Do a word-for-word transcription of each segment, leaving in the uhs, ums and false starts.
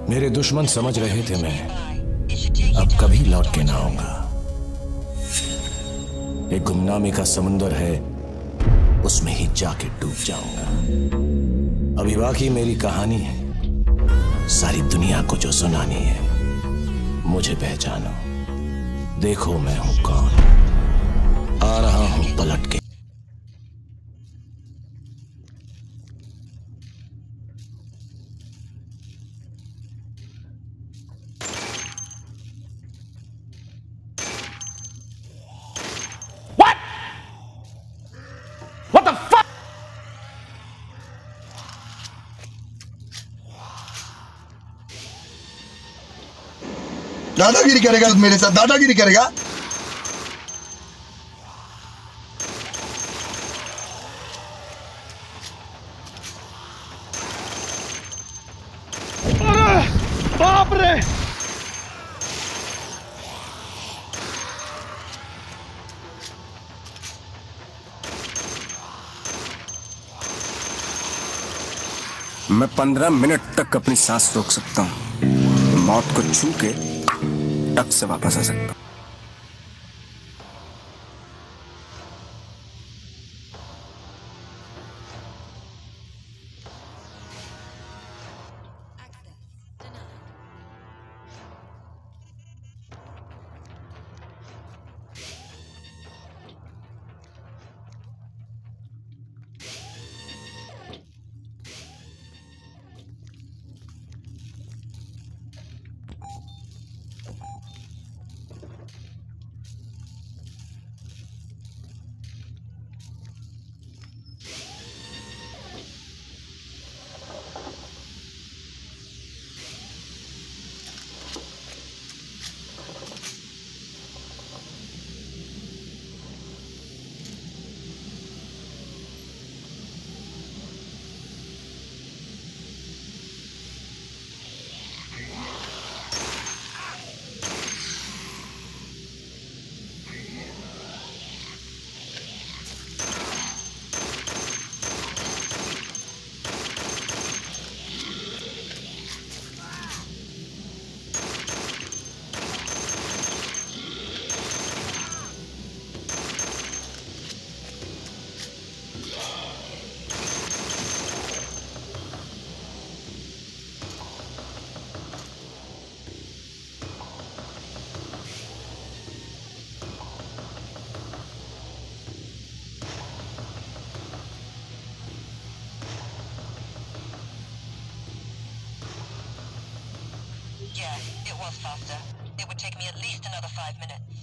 मेरे दुश्मन समझ रहे थे मैं अब कभी लौट के ना आऊंगा। एक गुमनामी का समुंदर है, उसमें ही जाके डूब जाऊंगा। अभी बाकी मेरी कहानी है, सारी दुनिया को जो सुनानी है। मुझे पहचानो, देखो मैं हूं कौन, आ रहा हूं पलट के। दादागिरी करेगा मेरे साथ, दादागिरी करेगा। अरे बाप रे! मैं पंद्रह मिनट तक अपनी सांस रोक सकता हूँ, मौत को छू के टक से वापस आ सकता हूँ। Yeah, it was faster. It would take me at least another five minutes.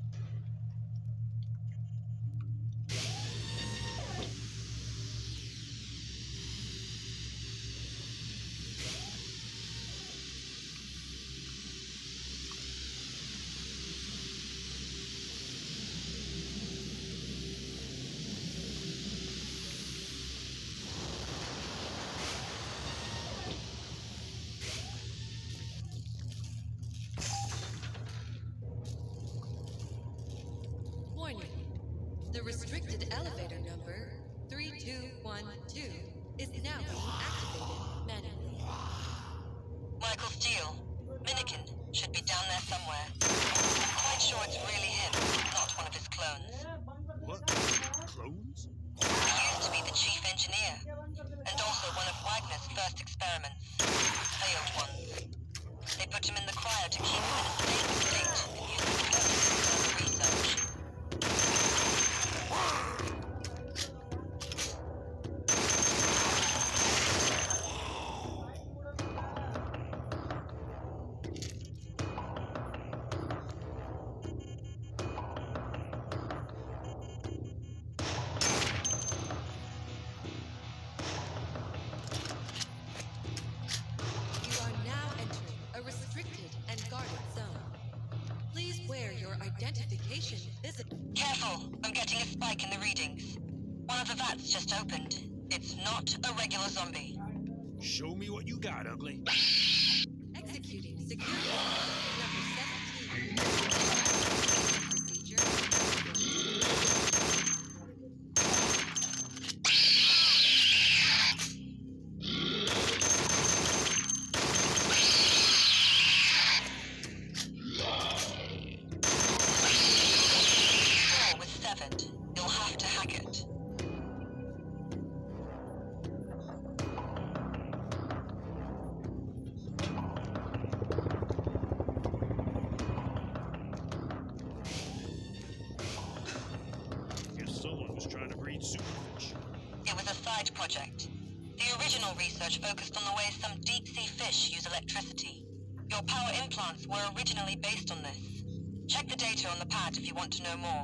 The restricted elevator number three two one two is now being activated manually. Michael Steele, Minikin, should be down there somewhere. I'm quite sure it's really him, not one of his clones. What? Clones? He used to be the chief engineer, and also one of Wagner's first experiments. Failed ones. They put him in the cryo to keep him in a stable state and use him for further research. Identification visible. Careful, I'm getting a spike in the readings. One of the vats just opened. It's not a regular zombie. Show me what you got, ugly. Executing security number seventeen. Procedure. project. The original research focused on the way some deep-sea fish use electricity. Your power implants were originally based on this. Check the data on the pad if you want to know more.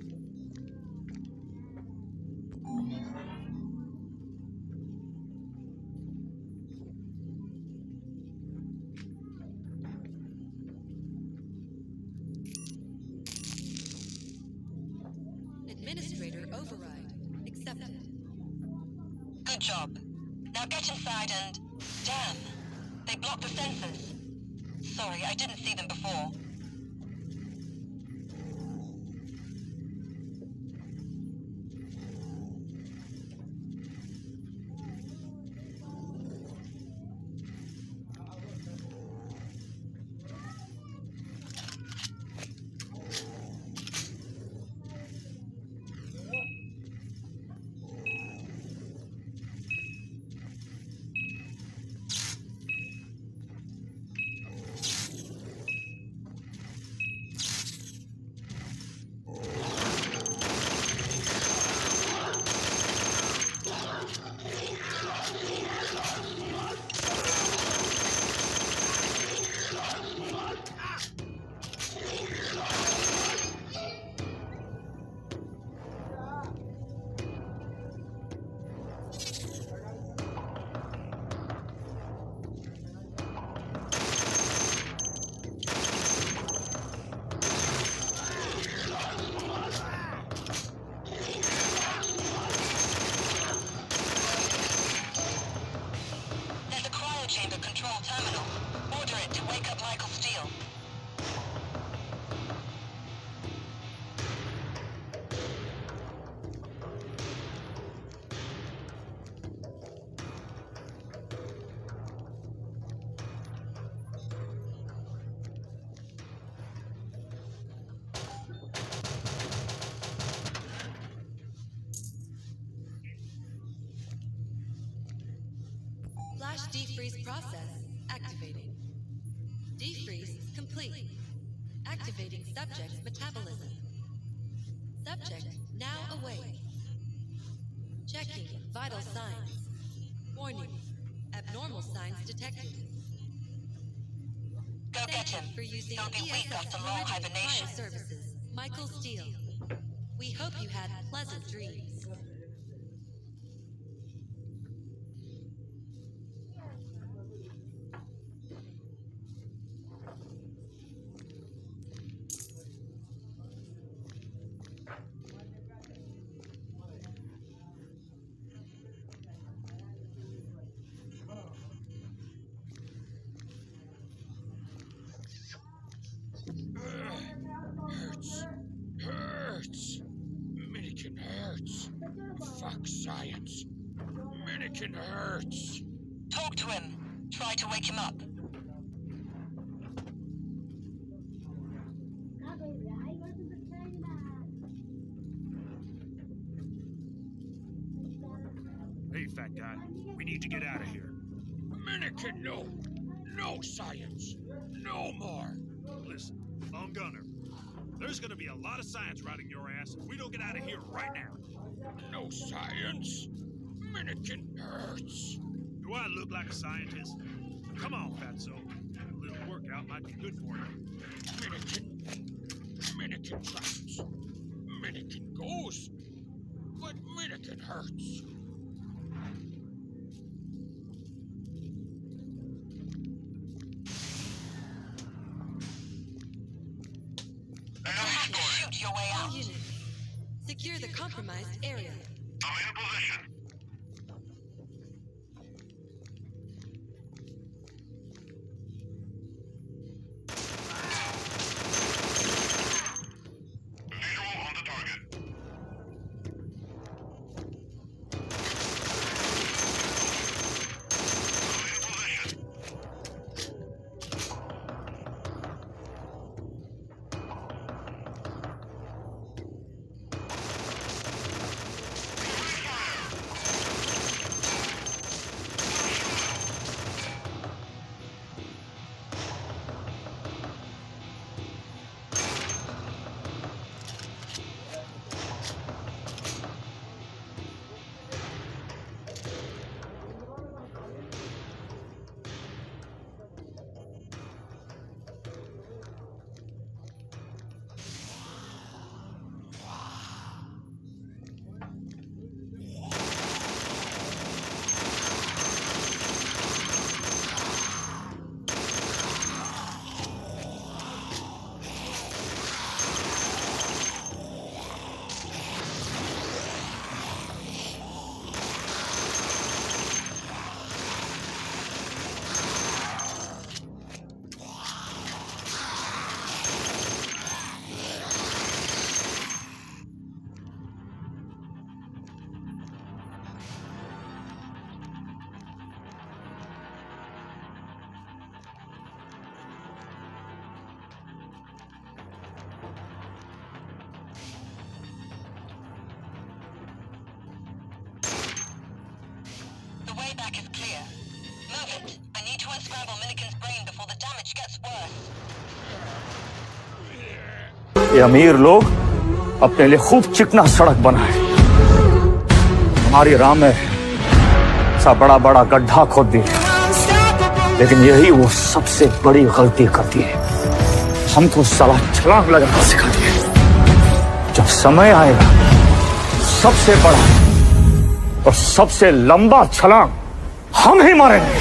Administrator override accepted. Good job. Now get inside and... Damn! They blocked the sensors. Sorry, I didn't see them before. Flash defreeze process activating. Defreeze complete. Activating subject's metabolism. Subject now awake. Checking vital signs. Warning. Abnormal signs detected. Go Thank get you him. for using He'll be E S weak S after long Meridian hibernation. Bioservices. Michael Steele. We hope you had pleasant dreams. Hurts. Hurts. Minikin hurts. Fuck science. Minikin hurts. Talk to him. Try to wake him up. Hey, fat guy. We need to get out of here. Minikin, no. No science. No more. Listen, I'm Gunner. There's gonna be a lot of science riding your ass if we don't get out of here right now. No science? Minikin hurts. Do I look like a scientist? Come on, fatso. A little workout might be good for you. Minikin. Minikin travels. Minikin goes. But Minikin hurts. You have to shoot your way All out. units, secure the compromised area. I'm in position. Visual on the target. I'm in position. Fire! track is clear. Move it. I need to unscramble Minikin's brain before the damage gets worse. ये अमीर लोग अपने लिए खूब चिकना सड़क बनाए, हमारी राह में सा बड़ा बड़ा गड्ढा खोद दिए, लेकिन यही वो सबसे बड़ी गलती करती है, हमको साला छलांग लगाना सिखा दिया। जब समय आएगा सबसे बड़ा और सबसे लंबा छलांग हम ही मारेंगे।